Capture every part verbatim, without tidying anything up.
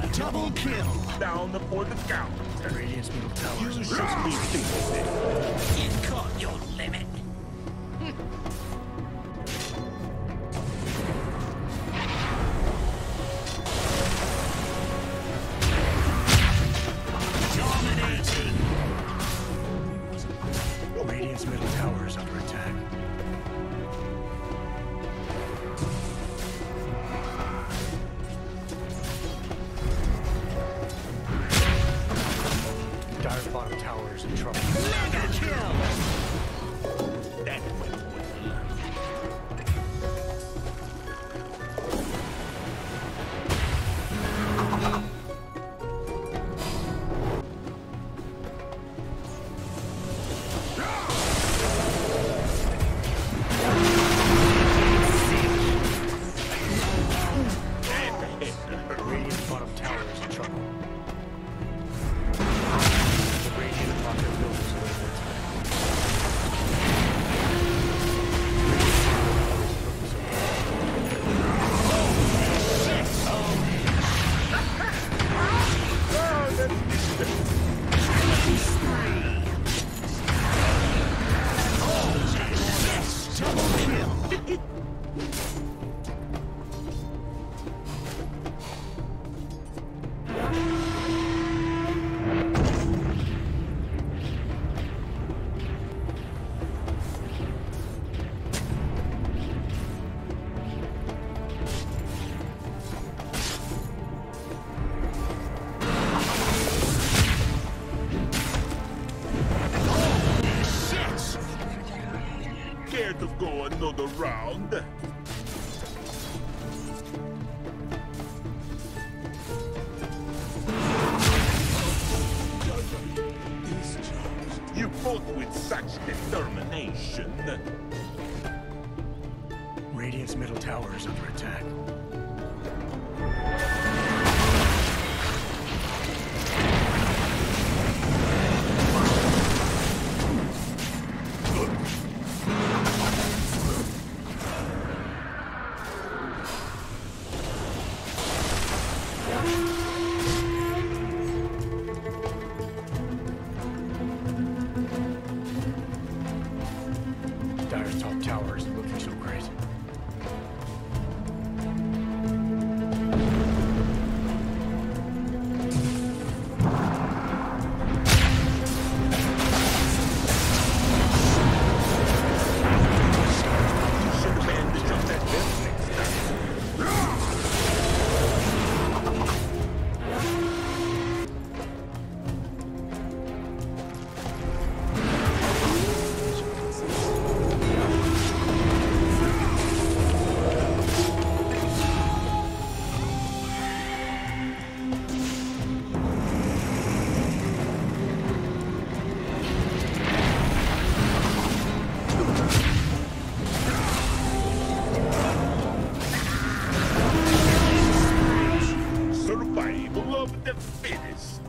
Double kill. Down for the count. Radiant's middle tower. You should be thinking. You've got your limit. Dominating. Radiant's middle tower is under attack. Dire's bottom tower is in trouble. Mega kill. That went well. Radiant's bottom tower is in trouble. The Radiant Rocket builders are under attack. Care to go another round? You fought with such determination. Radiant's middle tower is under attack. Dire's top tower isn't looking so great. You should have bandaged up that belt next time. Survival of the fittest.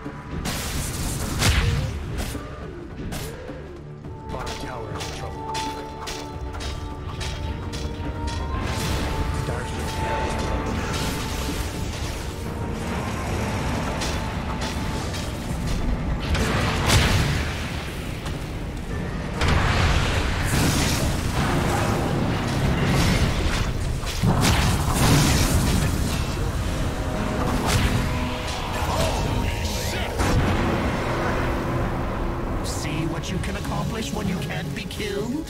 Bottom tower is in trouble. Dyer's middle tower is in trouble. See what you can accomplish when you can't be killed?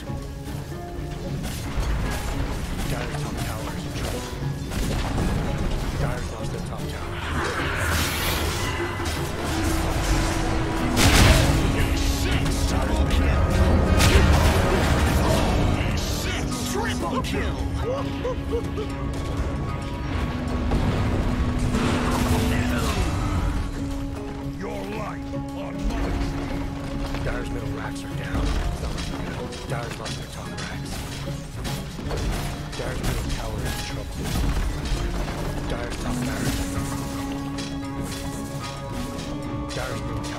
Dyer's top tower is in trouble. Dyer's lost their top tower. Double kill! Triple kill! Your life on mine. Dyer's middle racks are down. It's not looking good. Dyer's lost their top racks. Dyer's middle tower is in trouble. Dyer's top barracks. Dyer's middle tower